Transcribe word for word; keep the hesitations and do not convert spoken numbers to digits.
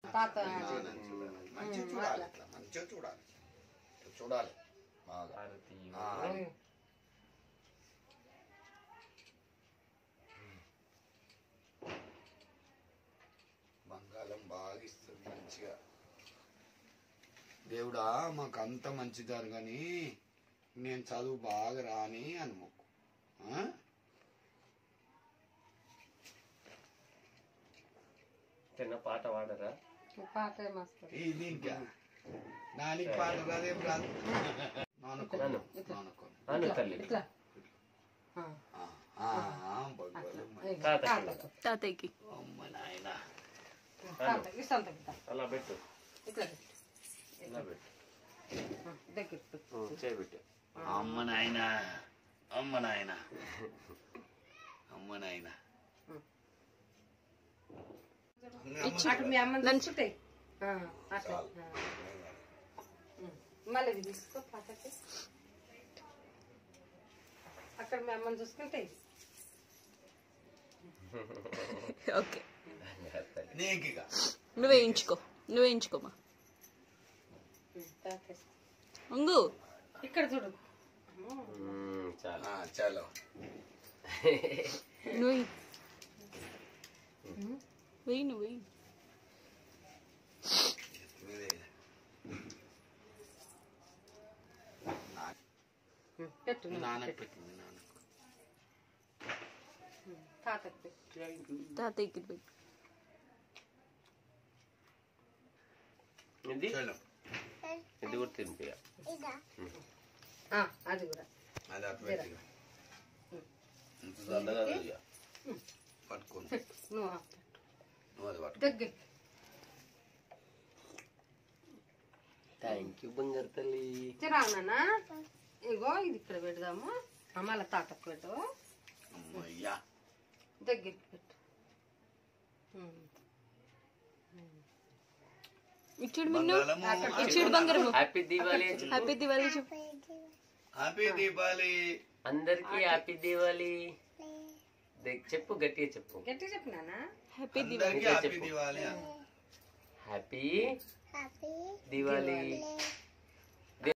మంచిగా చూడాలి, అట్లా మంచిగా చూడాలి చూడాలి బాగా. బంగాళం బాగా ఇస్తుంది మంచిగా. దేవుడా మాకు అంత మంచి జరగని, నేను చదువు బాగా రాని అని మొక్కు. చిన్న పాట పాడరా? ఇది ఇంకా దానికి పాట రాదేం రాదు. తాతయ్యకి అమ్మ నాయన అలా పెట్టు, చేయబెట్టు. అమ్మ నాయన అమ్మ నాయన అమ్మ నాయన మీ అమ్మని దంచుతాయి మళ్ళీ తీసుకో పక్కకి. అక్కడ మీ అమ్మని చూసుకుంటాయి. ఓకే నువ్వు వేయించుకో, నువ్వు వేయించుకోమా. ఉంగు ఇక్కడ చూడు. చాలు నువ్వు వెయ్యి, నువ్వు వెయ్యి. పెట్టు నాన్నకు పెట్టింది, నాన్నకు తాతకి తాతయ్యకి పెట్టు. ఇది ఇది కూడా తినిపియ. అది కూడా అది అటు పెట్టి పట్టుకోండి. నువ్వు నువ్వు అది పట్టుకో. దగ్గర థ్యాంక్ యూ బంగారు తల్లి. రానా ఇగో ఇది ఇక్కడ పెడదాము. మళ్ళీ తాతకు పెట్టు. అమ్మయ్యా దగ్గరికి పెట్టు. ఇచ్చుడు మిన్ను, ఇచ్చుడు బంగారం. హ్యాపీ దీవాలి, హ్యాపీ దివాళీ చెప్పు. హ్యాపీ దీపావళి అందరికి హ్యాపీ దీవాలి చెప్పు, గట్టిగా చెప్పు. గట్టిగా చెప్పు నాన్న. Happy Diwali. Happy Diwali happy Diwali.